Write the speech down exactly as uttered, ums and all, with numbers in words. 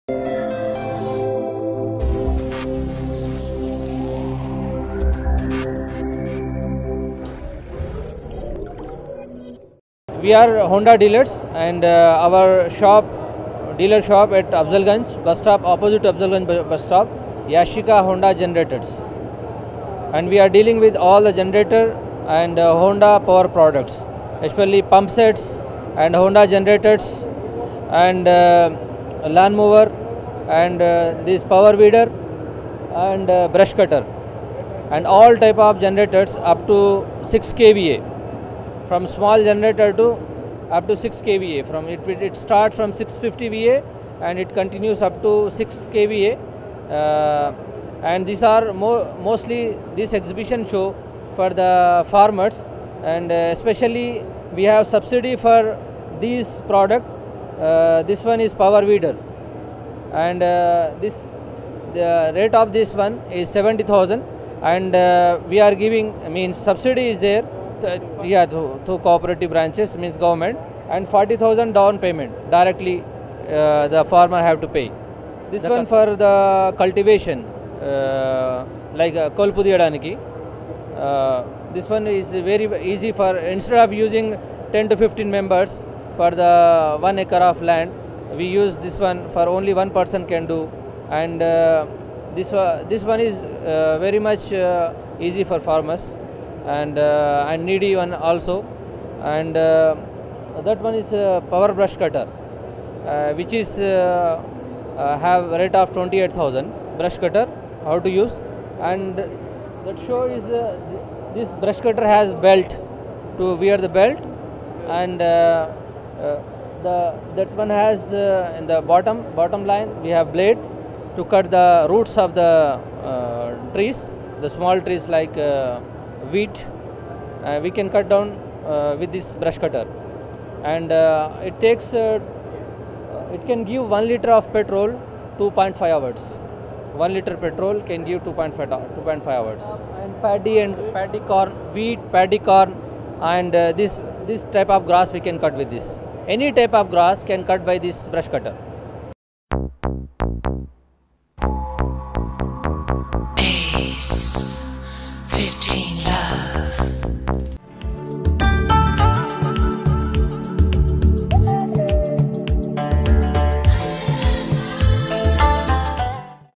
We are Honda dealers, and uh, our shop, dealer shop at Afzalganj bus stop, opposite Afzalganj bus stop, Yashika Honda Generators. And we are dealing with all the generator and uh, Honda power products, especially pump sets and Honda generators and uh, lawn mower and uh, this power weeder and uh, brush cutter, and all type of generators up to six K V A. From small generator to up to six K V A. From it, it starts from six fifty V A and it continues up to six K V A. Uh, and these are mo mostly this exhibition show for the farmers, and uh, especially we have subsidy for this product. Uh, this one is power weeder, and uh, this the rate of this one is seventy thousand, and uh, we are giving means subsidy is there. Uh, yeah, to, to cooperative branches, means government, and forty thousand down payment directly uh, the farmer have to pay. This the one for the cultivation, uh, like uh, kolpu diyadaniki. Uh, this one is very easy for, instead of using ten to fifteen members for the one acre of land, we use this one for only one person can do, and uh, this, uh, this one is uh, very much uh, easy for farmers. And uh, and needy one also, and uh, that one is uh, power brush cutter, uh, which is uh, uh, have rate of twenty-eight thousand. Brush cutter, how to use, and that show is uh, th this brush cutter has belt to wear the belt, and uh, uh, the that one has uh, in the bottom bottom line we have blade to cut the roots of the uh, trees, the small trees like uh, wheat. Uh, we can cut down uh, with this brush cutter, and uh, it takes uh, it can give one liter of petrol two point five hours. One liter petrol can give two point five hours. And paddy and paddy corn, wheat, paddy corn, and uh, this this type of grass we can cut with this. Any type of grass can cut by this brush cutter.